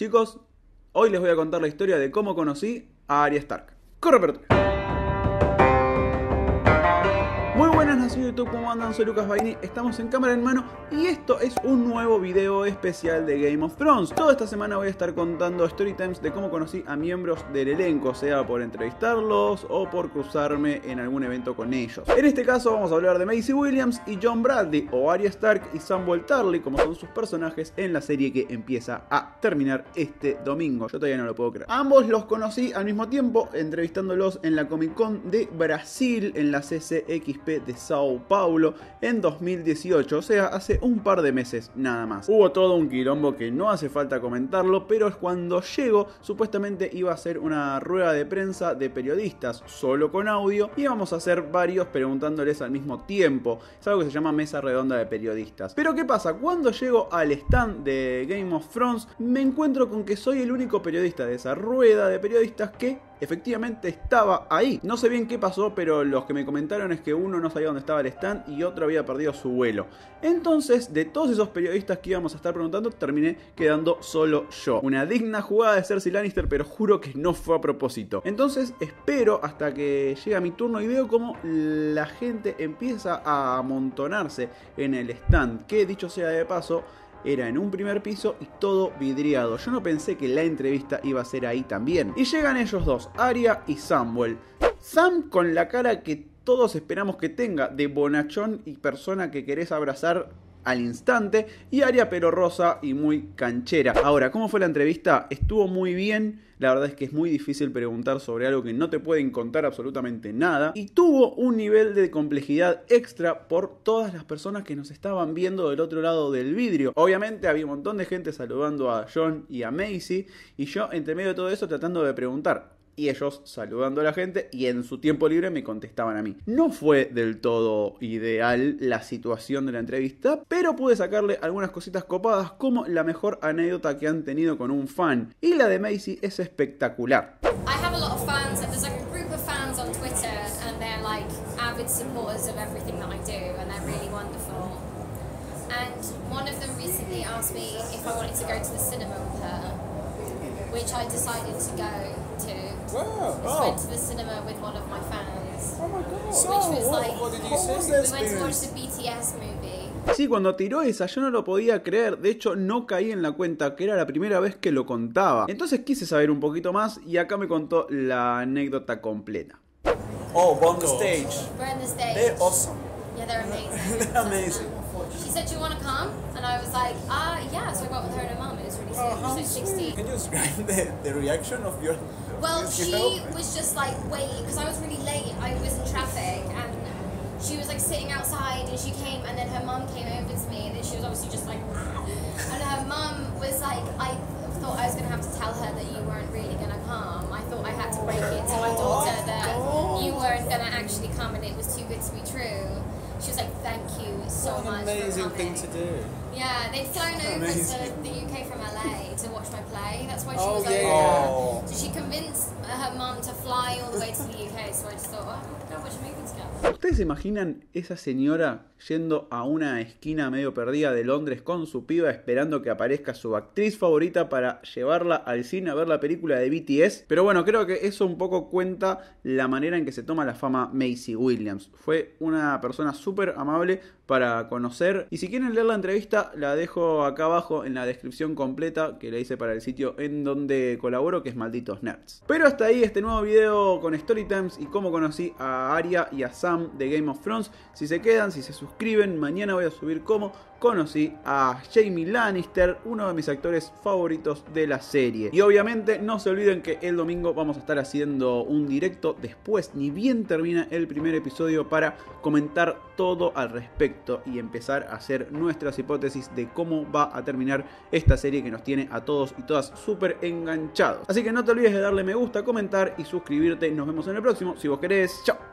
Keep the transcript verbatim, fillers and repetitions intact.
Chicos, hoy les voy a contar la historia de cómo conocí a Arya Stark. ¡Corre apertura! Muy buenas, nación de YouTube, ¿cómo andan? Soy Lucas Baini, estamos en cámara en mano y esto es un nuevo video especial de Game of Thrones. Toda esta semana voy a estar contando story times de cómo conocí a miembros del elenco, sea por entrevistarlos o por cruzarme en algún evento con ellos. En este caso vamos a hablar de Maisie Williams y Jon Bradley, o Arya Stark y Samwell Tarly, como son sus personajes en la serie que empieza a terminar este domingo. Yo todavía no lo puedo creer. Ambos los conocí al mismo tiempo, entrevistándolos en la Comic Con de Brasil, en la C C X P de Sao Paulo en dos mil dieciocho, o sea, hace un par de meses nada más. Hubo todo un quilombo que no hace falta comentarlo, pero cuando llego supuestamente iba a ser una rueda de prensa de periodistas solo con audio y íbamos a hacer varios preguntándoles al mismo tiempo. Es algo que se llama mesa redonda de periodistas. Pero ¿qué pasa? Cuando llego al stand de Game of Thrones me encuentro con que soy el único periodista de esa rueda de periodistas que efectivamente estaba ahí. No sé bien qué pasó, pero los que me comentaron es que uno no sabía dónde estaba el stand y otro había perdido su vuelo. Entonces, de todos esos periodistas que íbamos a estar preguntando, terminé quedando solo yo. Una digna jugada de Cersei Lannister, pero juro que no fue a propósito. Entonces, espero hasta que llega mi turno y veo cómo la gente empieza a amontonarse en el stand, que dicho sea de paso, era en un primer piso y todo vidriado. Yo no pensé que la entrevista iba a ser ahí también. Y llegan ellos dos, Arya y Samwell. Sam con la cara que todos esperamos que tenga, de bonachón y persona que querés abrazar al instante, y Arya pero rosa y muy canchera. Ahora, ¿cómo fue la entrevista? Estuvo muy bien. La verdad es que es muy difícil preguntar sobre algo que no te pueden contar absolutamente nada. Y tuvo un nivel de complejidad extra por todas las personas que nos estaban viendo del otro lado del vidrio. Obviamente había un montón de gente saludando a Jon y a Maisie, y yo entre medio de todo eso tratando de preguntar. Y ellos saludando a la gente y en su tiempo libre me contestaban a mí. No fue del todo ideal la situación de la entrevista, pero pude sacarle algunas cositas copadas, como la mejor anécdota que han tenido con un fan. Y la de Maisie es espectacular. I have a lot of fans, there's like a group of fans on Twitter and they're like avid supporters of everything that I do and they're really wonderful. And one of them recently asked me if I wanted to go to the cinema with her, which I decided to go to. Wow. I Oh. went to the cinema with one of my fans. Oh my god. So, Which was what, like, what did you what say? We went to watch the B T S movie. Sí, cuando tiró esa yo no lo podía creer, de hecho no caí en la cuenta que era la primera vez que lo contaba. Entonces quise saber un poquito más y acá me contó la anécdota completa. Oh, on the stage. We're on the stage. They're awesome. Yeah, they're amazing. They're amazing. She said, "Do you want to come?" And I was like, "Ah, uh, yeah." So I got with her and her mum. It was really sweet. Oh, She how was like sixteen. sweet. Can you describe the, the reaction of your... Well, of she your was just like waiting because I was really late. I was in traffic, and she was like sitting outside, and she came, and then her mum came over to me, and then she was obviously just like, and her mum was like, I thought I was gonna have to tell her that you weren't really gonna come. I thought I had to break it to my daughter that you weren't gonna actually come, and it was too good to be true. She was like, "Thank you so What much." an amazing for thing coming. to do. Yeah, they'd flown over Amazing. to the U K from L A to watch my play. That's why she Oh, was yeah. over. Oh. So she convinced her mum to fly all the way to the U K. So I just thought, oh, we're going to watch a movie together. ¿Ustedes se imaginan esa señora yendo a una esquina medio perdida de Londres con su piba esperando que aparezca su actriz favorita para llevarla al cine a ver la película de B T S? Pero bueno, creo que eso un poco cuenta la manera en que se toma la fama Maisie Williams. Fue una persona súper amable para conocer, y si quieren leer la entrevista la dejo acá abajo en la descripción completa que le hice para el sitio en donde colaboro, que es Malditos Nerds. Pero hasta ahí este nuevo video con Storytimes y cómo conocí a Arya y a Sam de Game of Thrones. Si se quedan, si se suscriben, mañana voy a subir cómo conocí a Jaime Lannister, uno de mis actores favoritos de la serie. Y obviamente no se olviden que el domingo vamos a estar haciendo un directo después, ni bien termina el primer episodio, para comentar todo al respecto y empezar a hacer nuestras hipótesis de cómo va a terminar esta serie que nos tiene a todos y todas súper enganchados. Así que no te olvides de darle me gusta, comentar y suscribirte. Nos vemos en el próximo, si vos querés. Chao.